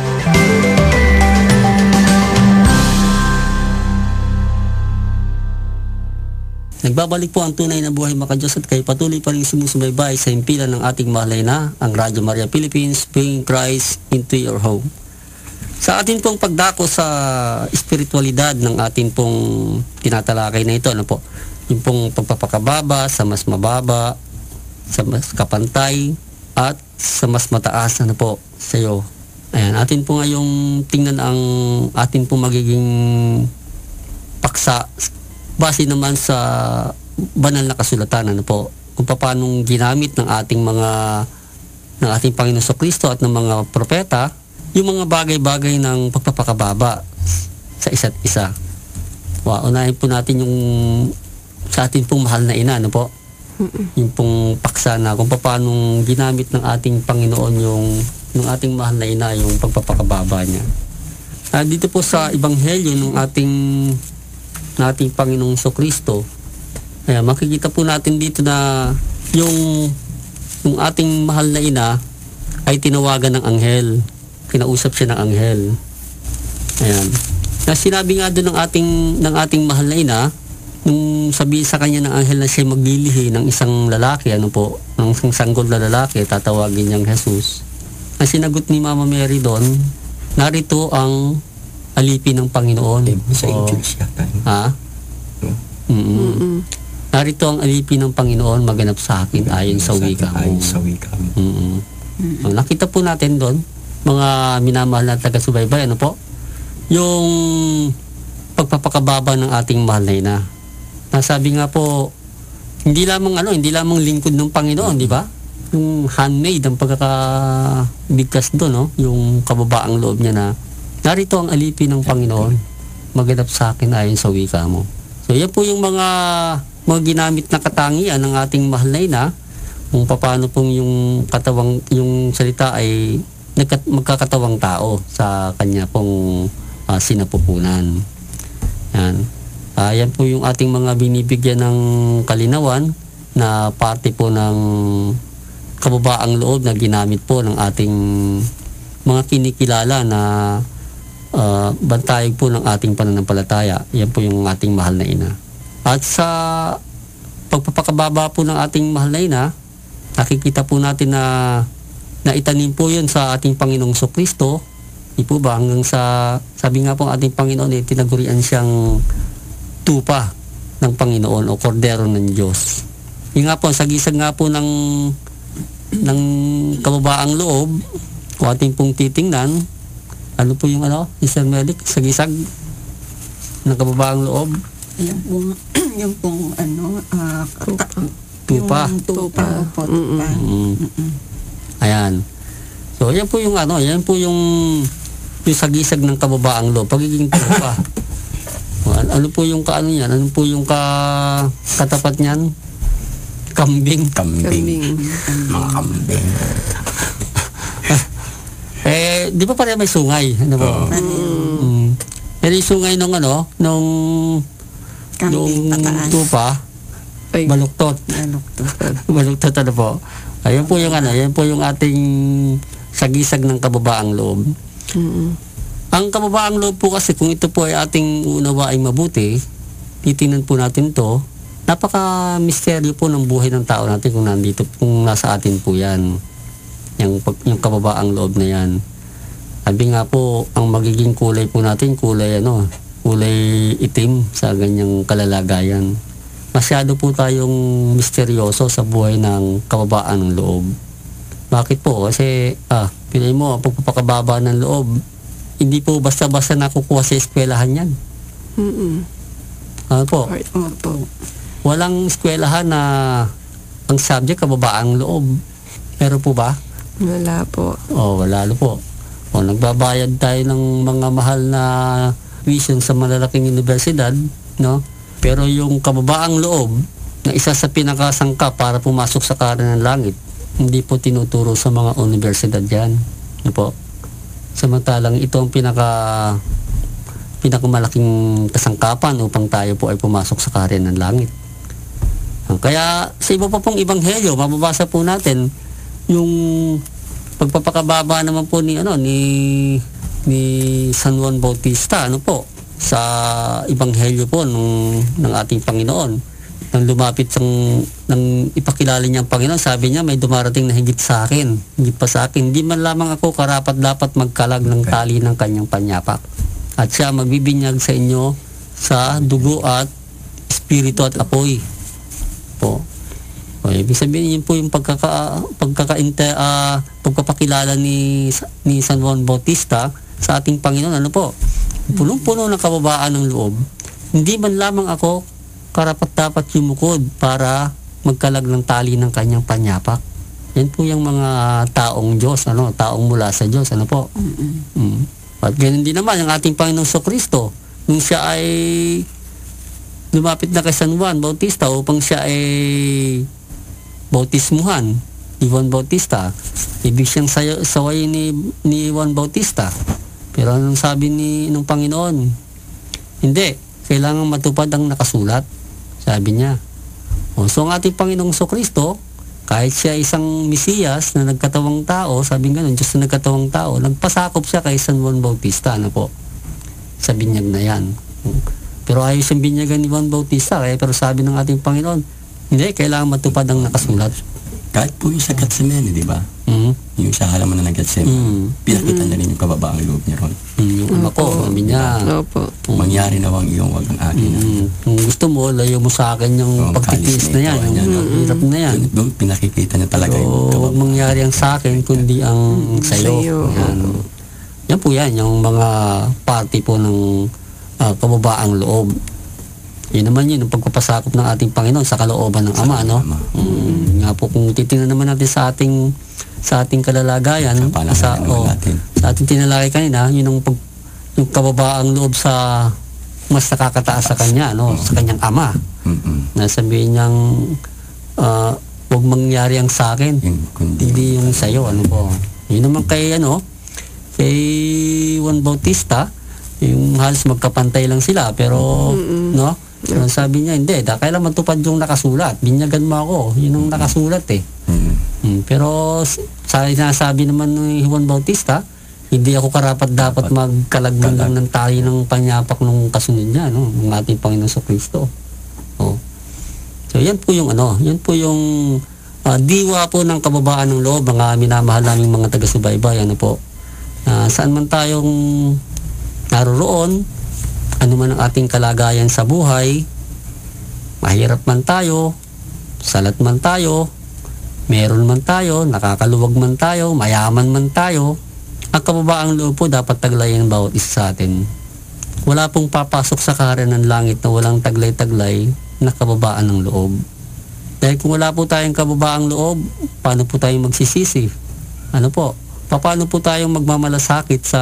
Nagbabalik po ang tunay na buhay makadiyos at kayo patuloy pa rin sumusubaybay sa himpilan ng ating mahalay na ang Radio Maria Philippines, bringing Christ into your home. Sa atin pong pagdako sa espiritualidad ng atin pong tinatalakay na ito, ano po, yung pong pagpapakababa sa mas mababa, sa mas kapantay, at sa mas mataas ano po sa iyo. Ayan, atin po ngayong tingnan ang atin po magiging paksa base naman sa banal na kasulatan ano po, kung paano ginamit ng ating mga ng ating Panginoon Kristo at ng mga propeta yung mga bagay-bagay ng pagpapakababa sa isa't isa. Wow, unahin po natin yung sa ating pong mahal na ina ano po. Yung pong paksa na kung paano ginamit ng ating Panginoon yung ng ating mahal na ina yung pagpapakababa niya. Uh, dito po sa Ebanghelyo ng ating nating Panginoong Kristo, ayan, makikita po natin dito na yung yung ating mahal na ina ay tinawagan ng anghel. Kinausap siya ng anghel. Ayan. Na sinabi nga doon ng ating ng ating mahal na ina nung sabi sa kanya ng anghel na siya maglilihi ng isang lalaki, ano po, ng isang sanggol na lalaki, tatawagin niyang Jesus. Ang sinagot ni Mama Mary doon, narito ang alipin ng Panginoon. Sa O, English yata. ha? Mm-mm. Mm-mm. Narito ang alipin ng Panginoon, maganap sa akin ayon sa wika mo. Ayon sa wika mo. Mm-mm. Ang nakita po natin doon, mga minamahal na taga-subaybay, ano po? Yung pagpapakababa ng ating mahal na ina. Nasabi nga po, hindi lamang ano, hindi lamang lingkod ng Panginoon, di ba? Yung handmaid ang pagkakabigkas doon, no? Yung kababaang loob niya na narito ang alipin ng Panginoon, maganap sa akin ayon sa wika mo. So yan po yung mga mga ginamit na katangian ng ating mahal na ina, kung paano pong yung katawang yung salita ay nagkat, magkakatawang tao sa kanya pong uh, sinapupunan. Yan. Uh, yan po yung ating mga binibigyan ng kalinawan na parte po ng kababaang loob na ginamit po ng ating mga kinikilala na uh, bantayog po ng ating pananampalataya. Yan po yung ating mahal na ina. At sa pagpapakababa po ng ating mahal na ina, nakikita po natin na naitanim po yun sa ating Panginoong Kristo. Di po ba? Hanggang sa, sabi nga po ang ating Panginoon, eh, tinagurian siyang tupa ng Panginoon o kordero ng Diyos. Yung nga po, sagisag nga po ng ng kababaang loob, kung ating pong titingnan, ano po yung ano, Mister Medic, sagisag ng kababaang loob? Yung pong, yung pong ano, ah, Tupa. Tupa. Yung tupa. Opo, Mm-mm. tupa. Mm. Mm-mm. Ayan. So, yan po yung ano, yan po yung yung sagisag ng kababaang loob, pagiging tupa. Ano, ano po yung kaano yan? Ano po yung ka, katapat niyan? Kambing. Kambing. Kambing. Mga kambing. Eh, di ba pareha may sungay? Ano po? Oo. Mm. Pero yung sungay nung ano, nung Kambing yung pataas. tupa, Ay, baluktot. Baluktot. Baluktot ano po. Ayun po yung ano, yan po yung ating sagisag ng kababaang loob. mm-mm. Ang kababaang loob po kasi kung ito po ay ating unawaing mabuti, titingnan po natin to, napaka-misteryo po ng buhay ng tao natin kung nandito, kung nasa atin po yan. Yung, pag- yung kababaang loob na yan. Sabi nga po, ang magiging kulay po natin, kulay ano, kulay itim sa ganyang kalalagayan. Masyado po tayong misteryoso sa buhay ng kababaan ng loob. Bakit po? Kasi, ah, pinay mo, ang pagpapakababa ng loob, hindi po basta-basta nakukuha sa eskwelahan yan. Mm-mm. Ano po? Right. Opo. Walang eskwelahan na ang subject kababaang loob. Meron po ba? Wala po. O, wala no po. O, nagbabayad tayo ng mga mahal na tuition sa malalaking universidad, no? Pero yung kababaang loob na isa sa pinakasangka para pumasok sa karan ng langit, hindi po tinuturo sa mga universidad yan. Ano po? Samantalang ito ang pinaka pinakamalaking kasangkapan upang tayo po ay pumasok sa karan ng langit. Kaya sa iba pa pong ebanghelyo, mababasa po natin yung pagpapakababa naman po ni ano ni ni San Juan Bautista, ano po, sa ebanghelyo po ng ng ating Panginoon. Nang lumapit sang nang ipakilala niya ang Panginoon, sabi niya may dumarating na higit sa akin, higit pa sa akin. Hindi man lamang ako karapat dapat magkalag ng tali ng kanyang panyapak. At siya magbibinyag sa inyo sa dugo at espiritu at apoy. Po. O, ibig sabihin yun po yung pagkaka, pagkakainte, uh, pagpapakilala ni, ni San Juan Bautista sa ating Panginoon. Ano po? Punong-puno ng kababaan ng loob. Hindi man lamang ako karapat-dapat yumukod para magkalag ng tali ng kanyang panyapak. Yan po yung mga taong Diyos, ano, taong mula sa Diyos, ano po. Mm. At ganun din naman ang ating Panginoong Sokristo. Nung siya ay lumapit na kay San Juan Bautista upang siya ay bautismuhan ni Juan Bautista, ibig siyang sawayin ni, ni Juan Bautista. Pero anong sabi ni ng Panginoon? Hindi, kailangan matupad ang nakasulat, sabi niya. O, so ang ating Panginoong Sokristo, kahit siya isang Mesiyas na nagkatawang tao, sabi nga nun, Diyos na nagkatawang tao, nagpasakop siya kay San Juan Bautista, ano po, sa binyag na yan. Pero ayaw siyang binyagan ni Juan Bautista, kaya pero sabi ng ating Panginoon, hindi, kailangan matupad ang nakasulat. Kahit po yung sa Gethsemane, di ba? Mm-hmm. Yung sa halaman na ng Gethsemane, mm-hmm. pinakita na rin yung kababaang loob niya ron. Mm, yung ama ko, sabi niya. Opo. Mangyari na wang iyong wag ang akin. Mm, kung gusto mo, layo mo sa akin yung oh, pagtitiis na yan, yung no? hirap na yan. Doon, doon pinakikita niya talaga so, yung kababaang. huwag mangyari ang sa akin, kundi ang sayo. Sayo. Yan. Yan po yan, yung mga party po ng uh, kababaang loob. Yun naman yun, ang pagpapasakop ng ating Panginoon sa kalooban ng Ama, no? Mm, nga po, kung titingnan naman natin sa ating sa ating kalalagayan, sa, oh, sa ating tinalakay kanina, yun ang pag, yung kababaang loob sa mas nakakataas sa Kanya, no? Sa Kanyang Ama. Nasabihin niyang, uh, huwag mangyari ang sa akin, hindi yung sa'yo, ano po. Yun naman kay, ano, kay Juan Bautista, yung halos magkapantay lang sila, pero, mm-mm. no? So, sabi niya, hindi, da, kailan matupad yung nakasulat. Binyagan mo ako, yun ang nakasulat eh. Mm-hmm. Hmm, pero sa sinasabi naman ni Juan Bautista, hindi ako karapat dapat magkalagman lang ng tali ng panyapak ng kasunod niya, no? Ng ating Panginoon sa Kristo. Oh. So yan po yung ano, yan po yung uh, diwa po ng kababaan ng loob, mga minamahal naming mga taga-subaybay, ano po. Uh, saan man tayong naroroon, ano man ang ating kalagayan sa buhay, mahirap man tayo, salat man tayo, meron man tayo, nakakaluwag man tayo, mayaman man tayo, ang kababaang loob po dapat taglayin bawat isa sa atin. Wala pong papasok sa kaharian ng langit na walang taglay-taglay na kababaan ng loob. Dahil kung wala po tayong kababaang loob, paano po tayong magsisisi? Ano po? Paano po tayong magmamalasakit sa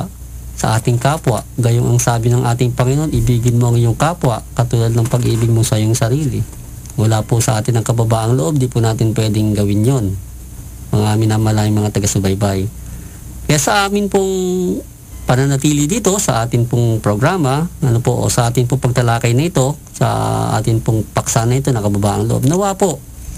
sa ating kapwa? Gayong ang sabi ng ating Panginoon, ibigin mo ang iyong kapwa katulad ng pag-ibig mo sa iyong sarili. Wala po sa atin ang kababaang loob, di po natin pwedeng gawin yon. Mga minamalayang mga taga-subaybay. Kaya sa amin pong pananatili dito, sa atin pong programa, ano po, o sa atin pong pagtalakay na ito, sa atin pong paksa na ito na kababaang loob, nawa po,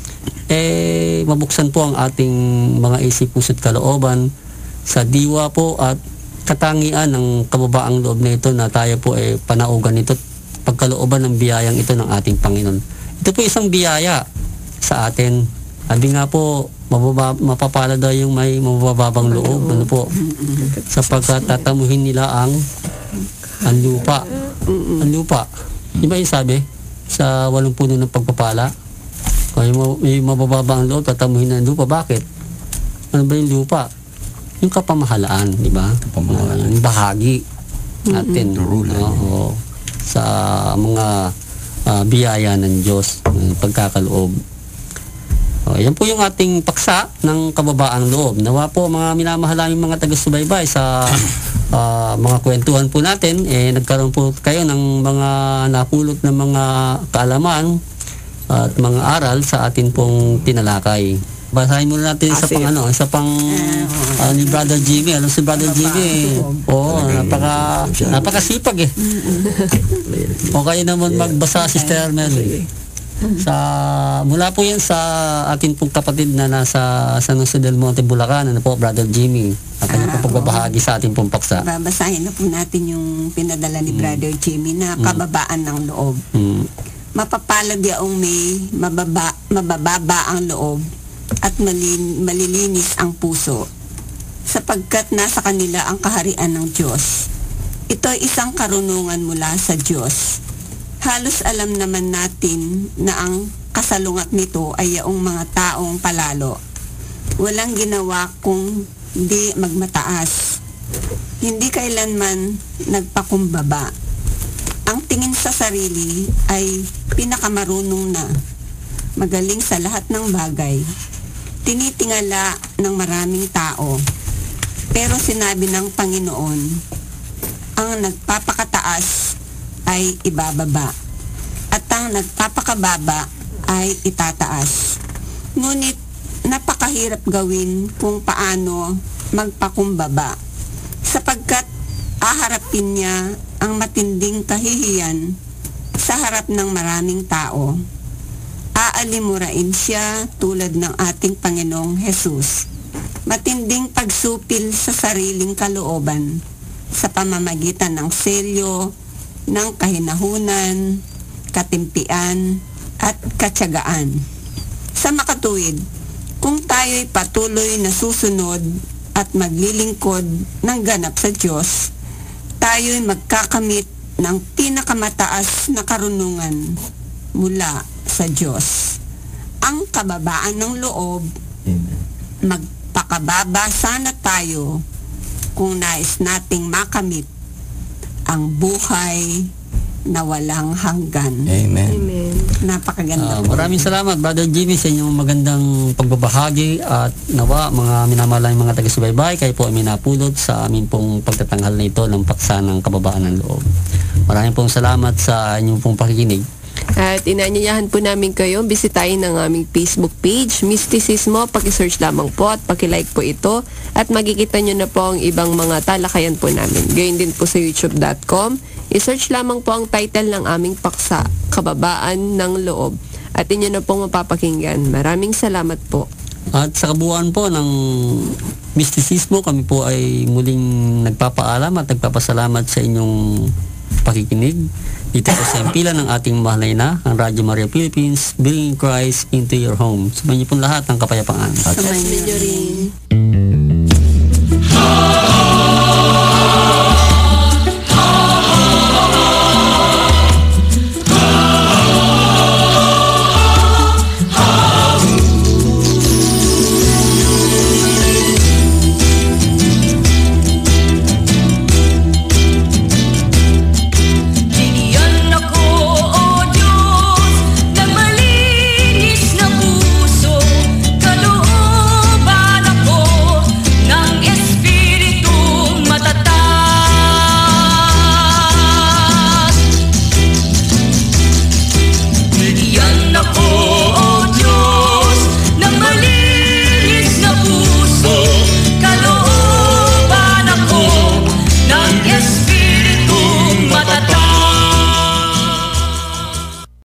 eh, mabuksan po ang ating mga isip, puso't kalooban sa diwa po at katangian ng kababaang loob na ito na tayo po ay eh, panaugan nito, pagkalooban ng biyayang ito ng ating Panginoon. Ito po isang biyaya sa atin. Sabi nga po, mababa, mapapala daw yung may mabababang loob, ano po, sapagkat tatamuhin nila ang ang lupa. Ang lupa. Di ba yung sabi? Sa walong puno ng pagpapala, kaya may mabababang loob, tatamuhin ang lupa. Bakit? Ano ba yung lupa? Yung kapamahalaan, di ba? Kapamahalaan. Uh, yung bahagi natin. Mm-hmm. No? Sa mga uh, biyaya ng Diyos, uh, pagkakaloob. Uh, yan po yung ating paksa ng kababaang loob. Nawa po mga minamahal naming mga taga-subaybay sa uh, mga kwentuhan po natin, eh, nagkaroon po kayo ng mga napulot ng mga kaalaman at uh, mga aral sa atin pong tinalakay. Basahin muna natin isa pang ano, isa pang uh, ni Brother Jimmy. Alam si Brother Jimmy, oo, oh, napaka napakasipag eh. O kayo naman magbasa, Sister Mary. Sa mula po yan sa atin pong kapatid na nasa San Jose del Monte, Bulacan, ano po, Brother Jimmy. At kanya po pagbabahagi sa ating pong paksa. Babasahin na po natin yung pinadala ni Brother Jimmy na kababaan ng loob. Mm. Mapapalad yaong may mababa, mabababa ang loob at malin, malilinis ang puso, sapagkat nasa kanila ang kaharian ng Diyos. Ito ay isang karunungan mula sa Diyos. Halos alam naman natin na ang kasalungat nito ay yaong mga taong palalo. Walang ginawa kung di magmataas. Hindi kailanman nagpakumbaba. Ang tingin sa sarili ay pinakamarunong na. Magaling sa lahat ng bagay. Tinitingala ng maraming tao. Pero sinabi ng Panginoon, ang nagpapakataas ay ibababa. At ang nagpapakababa ay itataas. Ngunit napakahirap gawin kung paano magpakumbaba, sapagkat aharapin niya ang matinding kahihiyan sa harap ng maraming tao. Aalimurain siya tulad ng ating Panginoong Hesus. Matinding pagsupil sa sariling kalooban sa pamamagitan ng selyo, ng kahinahunan, katimpian, at katyagaan. Sa makatuwid, kung tayo'y patuloy na susunod at maglilingkod ng ganap sa Diyos, tayo'y magkakamit ng pinakamataas na karunungan mula sa Diyos. Ang kababaan ng loob, magpakababa sana tayo kung nais nating makamit ang buhay na walang hanggan. Amen. Amen. Napakaganda Ah, po. maraming salamat, Brother Jimmy, sa inyong magandang pagbabahagi at nawa, mga minamahalang mga taga-subaybay, kayo po ay minapulot sa amin pong pagtatanghal na ito ng paksa ng kababaan ng loob. Maraming pong salamat sa inyong pong pakikinig. At inaanyayahan po namin kayo, bisitahin ang aming Facebook page, Mysticismo. Paki-search lamang po at paki-like po ito. At makikita nyo na po ang ibang mga talakayan po namin. Gayon din po sa youtube dot com. I-search lamang po ang title ng aming paksa, Kababaan ng Loob. At inyo na pong mapapakinggan. Maraming salamat po. At sa kabuuan po ng Mysticismo, kami po ay muling nagpapaalam at nagpapasalamat sa inyong pakikinig. Dito po sa himpilan ng ating mahal na ina, ang Radio Maria Philippines, bringing Christ into your home. Sumayin niyo po lahat ng kapayapaan. Sumayin niyo At rin.